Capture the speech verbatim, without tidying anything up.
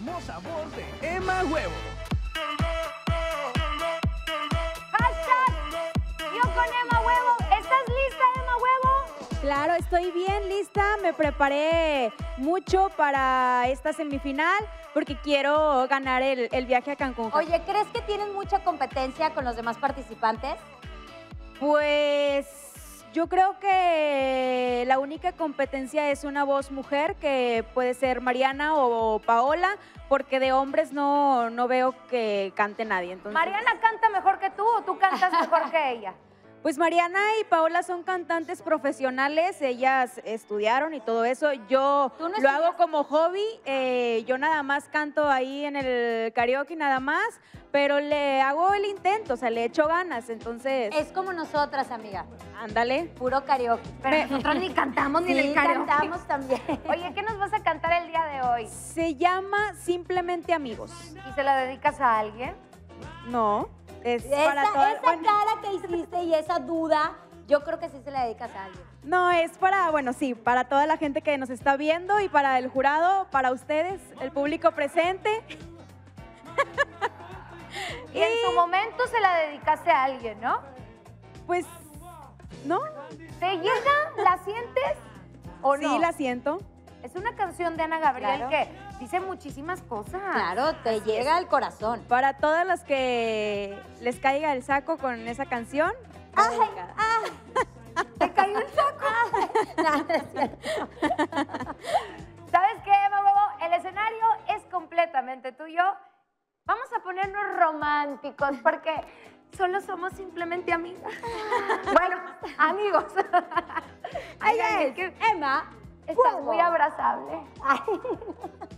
hermosa voz de Emma Huevo. Hashtag yo con Emma Huevo. ¿Estás lista, Emma Huevo? Claro, estoy bien lista. Me preparé mucho para esta semifinal porque quiero ganar el, el viaje a Cancún. Oye, ¿crees que tienes mucha competencia con los demás participantes? Pues yo creo que la única competencia es una voz mujer, que puede ser Mariana o Paola, porque de hombres no, no veo que cante nadie. Entonces... ¿Mariana canta mejor que tú o tú cantas mejor que ella? Pues Mariana y Paola son cantantes profesionales, ellas estudiaron y todo eso. Yo ¿Tú no lo hago estudiaste? como hobby, eh, yo nada más canto ahí en el karaoke nada más, pero le hago el intento, o sea, le echo ganas, entonces... Es como nosotras, amiga. Ándale. Puro karaoke. Pero Me- nosotros ni cantamos ni en Sí, el karaoke. cantamos también. Oye, ¿qué nos vas a cantar el día de hoy? Se llama Simplemente Amigos. ¿Y se la dedicas a alguien? No, es Esa, para toda... esa bueno, cara que hiciste y esa duda, yo creo que sí se la dedicas a alguien. no, es para, bueno, sí, para toda la gente que nos está viendo y para el jurado, para ustedes, el público presente. Y en su momento se la dedicaste a alguien, ¿no? Pues, ¿no? ¿Te llega? ¿La sientes o no? Sí, la siento. Es una canción de Ana Gabriel Claro. que dice muchísimas cosas. Claro, te llega al corazón. Para todas las que les caiga el saco con esa canción. Ay, dedicada. ay. ¿Te cayó el saco? No, no es cierto. ¿Sabes qué, Emma Huevo? El escenario es completamente tuyo. Vamos a ponernos románticos porque solo somos simplemente amigas. Bueno, amigos. Ay, Ella ay, es que Emma estás Huevo. muy abrazable. Ay.